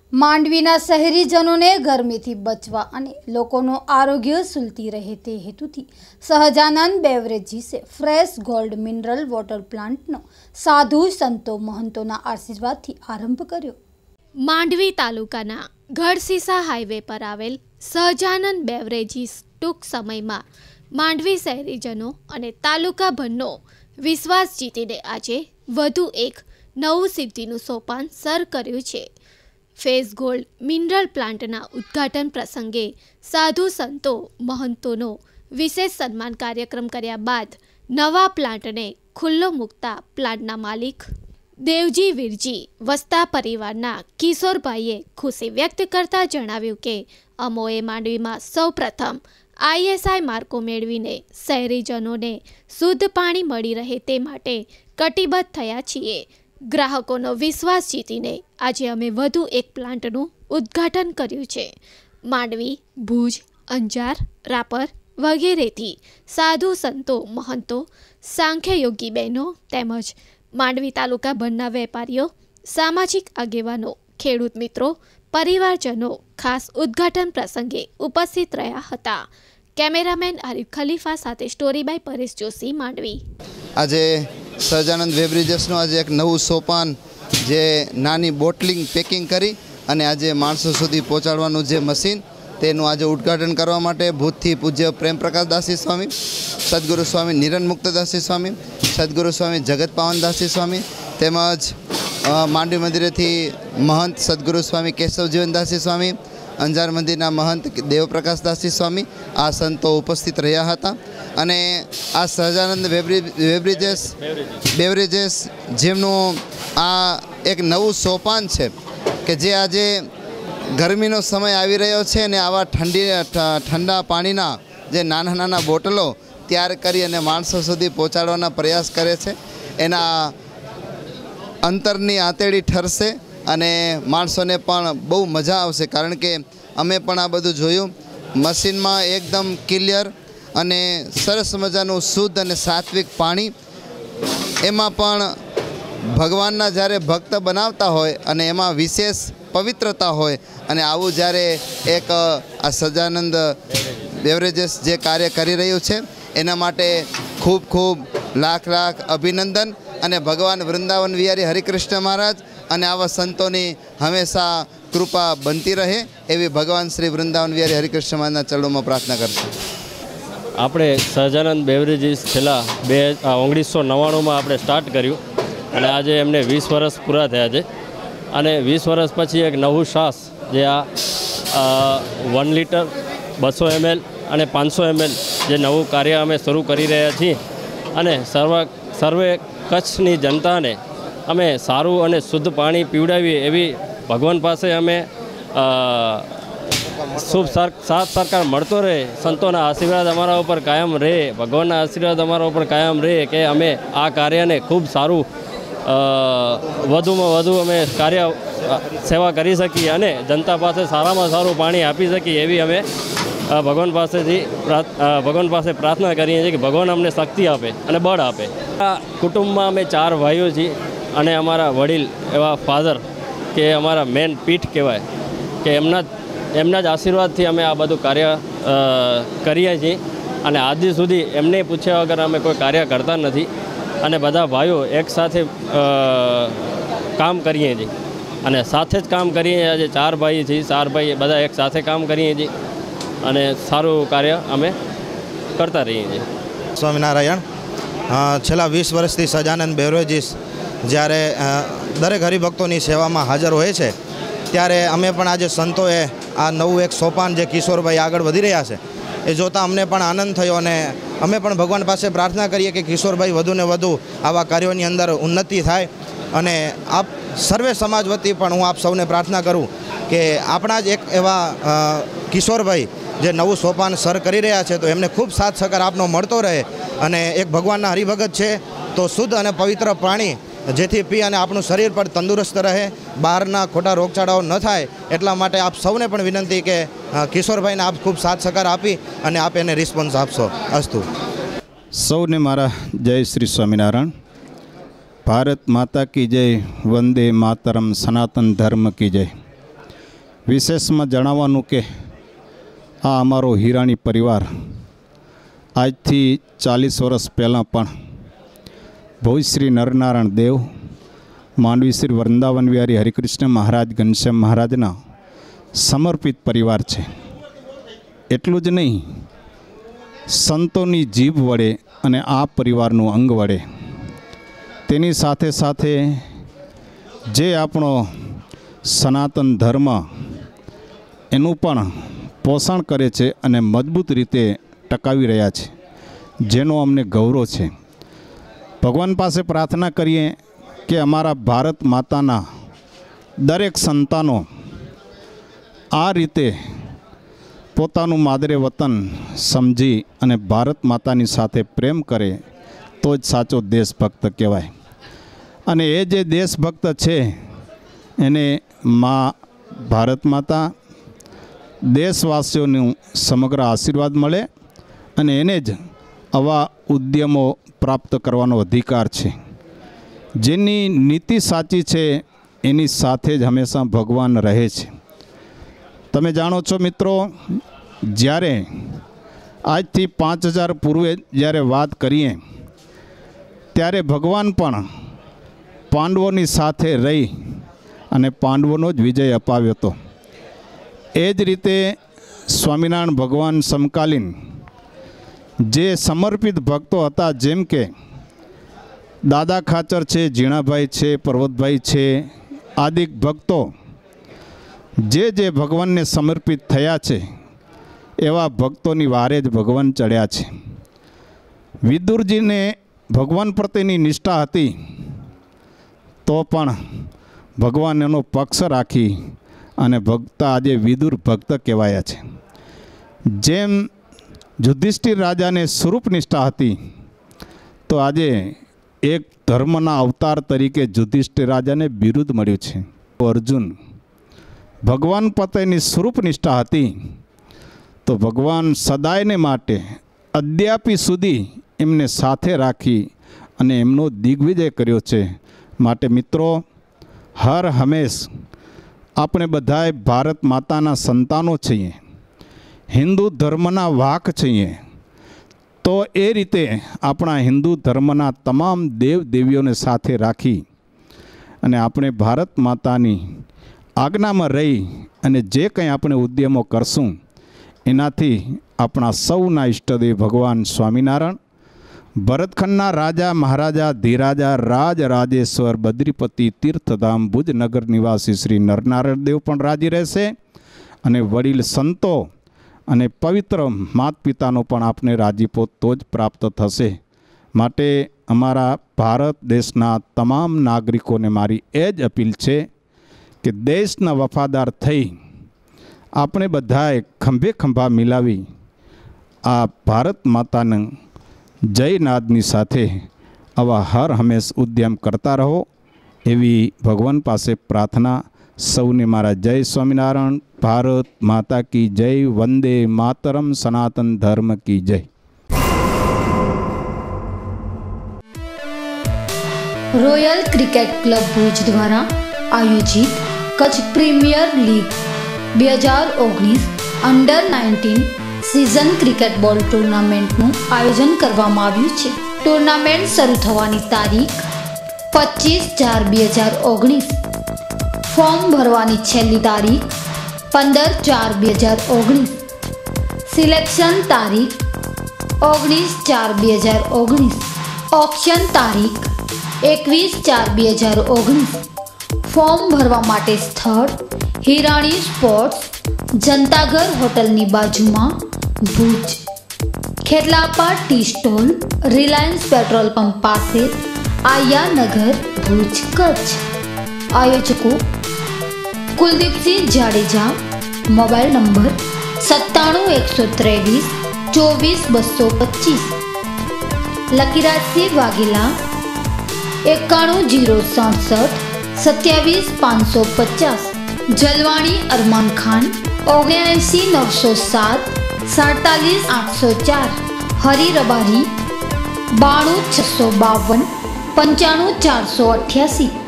માંડવીના શહેરીજનોને ગરમીથી બચવા અને લોકોનું આરોગ્ય સુલતી રહે તે હેતુથી સહજાનંદ બેવરેજીસે ફ્રેશ ગોલ્ડ મિનરલ વોટર પ્લાન્ટનો સાધુ સંતો મહંતોના આશીર્વાદથી આરંભ કર્યો। માંડવી તાલુકાના ગઢસીસા હાઈવે પર આવેલ સહજાનંદ બેવરેજીસ ટૂંક સમયમાં માંડવી શહેરીજનો અને તાલુકાભરનો વિશ્વાસ જીતીને આજે વધુ એક નવું સિદ્ધિનું સોપાન સર કર્યું છે। ફેસ ગોલ્ડ મિનરલ પ્લાન્ટના ઉદ્ઘાટન પ્રસંગે સાધુ સંતો મહંતોનો વિશેષ સન્માન કાર્યક્રમ કર્યા બાદ નવા પ્લાન્ટને ખુલ્લો મૂકતા પ્લાન્ટના માલિક દેવજી વીરજી વસ્તા પરિવારના કિશોરભાઈએ ખુશી વ્યક્ત કરતા જણાવ્યું કે અમોએ માંડવીમાં સૌપ્રથમ ISI માર્કો મેળવીને શહેરીજનોને શુદ્ધ પાણી મળી રહે તે માટે કટિબદ્ધ થયા છીએ। ગ્રાહકોનો વિશ્વાસ જીતીને આજે અમે વધુ એક પ્લાન્ટનું ઉદ્ઘાટન કર્યું છે। માંડવી, ભુજ, અંજાર, રાપર વગેરેથી સાધુ સંતો મહંતો, સાંખ્યયોગી બહેનો તેમજ માંડવી તાલુકાભરના વેપારીઓ, સામાજિક આગેવાનો, ખેડૂત મિત્રો, પરિવારજનો ખાસ ઉદ્ઘાટન પ્રસંગે ઉપસ્થિત રહ્યા હતા। કેમેરામેન આરિફ ખલીફા સાથે સ્ટોરી બાય પરેશ જોશી, માંડવી। આજે સહજાનંદ બેવરેજીસનું આજે એક નવું સોપાન જે નાની બોટલિંગ પેકિંગ કરી અને આજે માણસો સુધી પહોંચાડવાનું જે મશીન તેનું આજે ઉદ્ઘાટન કરવા માટે ભૂતથી પૂજ્ય પ્રેમપ્રકાશ દાસી સ્વામી, સદગુરુ સ્વામી નિરંજન મુક્તદાસી સ્વામી, સદગુરુ સ્વામી જગત પાવનદાસી સ્વામી તેમજ માંડવી મંદિરેથી મહંત સદગુરુ સ્વામી કેશવજીવનદાસી સ્વામી, અંજાર મંદિરના મહંત દેવપ્રકાશદાસી સ્વામી આ સંતો ઉપસ્થિત રહ્યા હતા। અને આ સહજાનંદ બેવરેજીસ જેમનું આ એક નવું સોપાન છે કે જે આજે ગરમીનો સમય આવી રહ્યો છે અને આવા ઠંડા પાણીના જે નાના નાના બોટલો તૈયાર કરી અને માણસો સુધી પહોંચાડવાના પ્રયાસ કરે છે। એના અંતરની આંતેડી ઠરશે અને માણસોને પણ બહુ મજા આવશે, કારણ કે અમે પણ આ બધું જોયું। મશીનમાં એકદમ ક્લિયર અને સરસ મજાનું શુદ્ધ અને સાત્વિક પાણી, એમાં પણ ભગવાનના જ્યારે ભક્ત બનાવતા હોય અને એમાં વિશેષ પવિત્રતા હોય અને આવું જ્યારે એક આ સહજાનંદ બેવરેજીસ જે કાર્ય કરી રહ્યું છે એના માટે ખૂબ ખૂબ લાખ લાખ અભિનંદન અને ભગવાન વૃંદાવન વિહારી હરિકૃષ્ણ મહારાજ અને આવા સંતોની હંમેશા કૃપા બનતી રહે એવી ભગવાન શ્રી વૃંદાવન વિહારી હરિકૃષ્ણ મહારાજના ચરણોમાં પ્રાર્થના કરશું। આપણે સહજાનંદ બેવરેજીસ છેલ્લા 1999માં આપણે સ્ટાર્ટ કર્યું અને આજે એમને 20 વર્ષ પૂરા થયા છે અને 20 વર્ષ પછી એક નવું શ્વાસ જે આ 1 લીટર 200 ml અને 500 ml જે નવું કાર્ય અમે શરૂ કરી રહ્યા છીએ અને સર્વે કચ્છની જનતાને અમે સારું અને શુદ્ધ પાણી પીવડાવીએ એવી ભગવાન પાસે અમે શુભ સાથ સરકાર મળતો રહે, સંતોના આશીર્વાદ અમારા ઉપર કાયમ રહે, ભગવાનના આશીર્વાદ અમારા ઉપર કાયમ રહે કે અમે આ કાર્યને ખૂબ સારું વધુમાં વધુ અમે કાર્ય સેવા કરી શકીએ અને જનતા પાસે સારામાં સારું પાણી આપી શકીએ એવી અમે ભગવાન પાસે પ્રાર્થના કરીએ છીએ કે ભગવાન અમને શક્તિ આપે અને બળ આપે। આ કુટુંબમાં અમે 4 ભાઈઓ છીએ અને અમારા વડીલ એવા ફાધર કે અમારા મેન પીઠ કહેવાય કે એમના જ આશીર્વાદથી અમે આ બધું કાર્ય કરીએ છીએ અને આજ સુધી એમને પૂછ્યા વગર અમે કોઈ કાર્ય કરતા નથી અને બધા ભાઈઓ એકસાથે કામ કરીએ છીએ અને સાથે જ કામ કરીએ। આજે 4 ભાઈ છીએ, 4 ભાઈ બધા એક સાથે કામ કરીએ છીએ અને સારું કાર્ય અમે કરતા રહીએ છીએ। સ્વામિનારાયણ। છેલ્લા 20 વર્ષથી સહજાનંદ બેવરેજીસ જ્યારે દરેક હરિભક્તોની સેવામાં હાજર હોય છે ત્યારે અમે પણ આજે સંતોએ આ નવું એક સોપાન જે કિશોરભાઈ આગળ વધી રહ્યા છે એ જોતાં અમને પણ આનંદ થયો અને અમે પણ ભગવાન પાસે પ્રાર્થના કરીએ કે કિશોરભાઈ વધુને વધુ આવા કાર્યોની અંદર ઉન્નતિ થાય અને આપ સર્વે સમાજ વતી પણ હું આપ સૌને પ્રાર્થના કરું કે આપણા જ એક એવા કિશોરભાઈ જે નવું સોપાન સર કરી રહ્યા છે તો એમને ખૂબ સાથ સહકાર આપનો મળતો રહે અને એક ભગવાનના હરિભગત છે તો શુદ્ધ અને પવિત્ર પાણી જેથી પી અને આપણું શરીર પર તંદુરસ્ત રહે, બહારના ખોટા રોગચાળાઓ ન થાય એટલા માટે આપ સૌને પણ વિનંતી કે કિશોરભાઈને આપ ખૂબ સાથ સહકાર આપી અને આપ એને રિસ્પોન્સ આપશો। અસ્તુ। સૌને મારા જય શ્રી સ્વામિનારાયણ। ભારત માતા કી જય, વંદે માતરમ, સનાતન ધર્મ કી જય। વિશેષમાં જણાવવાનું કે આ અમારો હિરાણી પરિવાર આજથી 40 વર્ષ પહેલાં પણ ભોજ શ્રી નરનારાયણ દેવ, માંડવી શ્રી વૃંદાવન વિહારી હરિકૃષ્ણ મહારાજ ઘનશ્યામ મહારાજના સમર્પિત પરિવાર છે. એટલું જ નહીં, સંતોની જીભ વડે અને આ પરિવારનું અંગ વડે તેની સાથે સાથે જે આપણો સનાતન ધર્મ એનું પણ પોષણ કરે છે અને મજબૂત રીતે ટકાવી રહ્યા છે, જેનો અમને ગૌરવ છે. ભગવાન પાસે પ્રાર્થના કરીએ કે અમારા ભારત માતાના દરેક સંતાનો આ રીતે પોતાનું માદરે વતન સમજી અને ભારત માતાની સાથે પ્રેમ કરે તો જ સાચો દેશભક્ત કહેવાય. અને એ જે દેશભક્ત છે એને મા ભારત માતા દેશવાસીઓનું સમગ્ર આશીર્વાદ મળે અને એને જ આવા ઉદ્યમો પ્રાપ્ત કરવાનો અધિકાર છે. જેની નીતિ સાચી છે એની સાથે જ હંમેશા ભગવાન રહે છે. તમે જાણો છો મિત્રો, જ્યારે આજથી 5000 પૂર્વે જ્યારે વાત કરીએ ત્યારે ભગવાન પણ પાંડવોની સાથે રહી અને પાંડવોનો જ વિજય અપાવ્યો હતો. એ જ રીતે સ્વામિનારાયણ ભગવાન સમકાલીન જે સમર્પિત ભક્તો હતા, જેમ કે દાદા ખાચર છે, ઝીણાભાઈ છે, પર્વતભાઈ છે, આદિક ભક્તો જે ભગવાનને સમર્પિત થયા છે એવા ભક્તોની વારે જ ભગવાન ચડ્યા છે. વિદુરજીને ભગવાન પ્રત્યેની નિષ્ઠા હતી તો પણ ભગવાન એનો પક્ષ રાખી અને ભક્ત આજે વિદુર ભક્ત કહેવાયા છે. જેમ યુધિષ્ઠિર રાજાને સ્વરૂપ નિષ્ઠા હતી તો આજે એક ધર્મના અવતાર તરીકે યુધિષ્ઠિર રાજાને બિરુદ મળ્યું છે. અર્જુન ભગવાન પ્રત્યેની સ્વરૂપ નિષ્ઠા હતી તો ભગવાન સદાયને માટે અદ્યાપી સુધી એમને સાથે રાખી અને એમનો દિગ્વિજય કર્યો છે. માટે મિત્રો, હર હંમેશ આપણે બધાએ ભારત માતાના સંતાનો છીએ, હિન્દુ ધર્મના વાહક છીએ, તો એ રીતે આપણા હિન્દુ ધર્મના તમામ દેવ દેવીઓને સાથે રાખી અને આપણે ભારત માતાની આજ્ઞામાં રહી અને જે કંઈ આપણે ઉદ્યમો કરશું એનાથી આપણા સૌના ઈષ્ટદેવ ભગવાન સ્વામિનારાયણ, ભરતખંડના રાજા મહારાજા ધીરાજા રાજ રાજેશ્વર બદ્રીપતિ તીર્થધામ ભુજનગર નિવાસી શ્રી નરનારાયણ દેવ પણ રાજી રહેશે અને વડીલ સંતો અને પવિત્ર માત પિતાનો પણ આપને રાજીપો તો જ પ્રાપ્ત થશે. માટે અમારા ભારત દેશના તમામ નાગરિકોને મારી એ જ અપીલ છે કે દેશના વફાદાર થઈ આપણે બધાએ ખંભે ખંભા મિલાવી આ ભારત માતાના જયનાદની સાથે આવા હર હંમેશ ઉદ્યમ કરતા રહો એવી ભગવાન પાસે પ્રાર્થના. સૌને મારા જય સ્વામિનારાયણ. ભારત માતા કી જય. વંદે માતરમ. સનાતન ધર્મ કી જય. રોયલ ક્રિકેટ ક્લબ ભુજ દ્વારા આયોજિત Kutch premier league 2019 under 19 season cricket ball ટુર્નામેન્ટનું આયોજન કરવામાં આવ્યું છે. ટુર્નામેન્ટ શરૂ થવાની તારીખ 25/4/2019. ફોર્મ ભરવાની છેલ્લી તારીખ 15/4/2019. સિલેક્શન તારીખ 19/4/2019. ઓપ્શન તારીખ 21/4/2019. ફોર્મ ભરવા માટે સ્થળ હિરાણી સ્પોર્ટ્સ, જનતાઘર હોટલની બાજુમાં, Bhuj. Khetlapa tea stall, Reliance petrol pump પાસે, આયાનગર, ભુજ, કચ્છ. આયોજકો કુલદીપસિંહ જાડેજા. Mobile number 97 123 24 225. લકીરાજસિંહ વાઘેલા 91 067 27 550. જલવાણી અરમાન ખાન 79 907 47 804. હરી રબારી 92 652 95 488.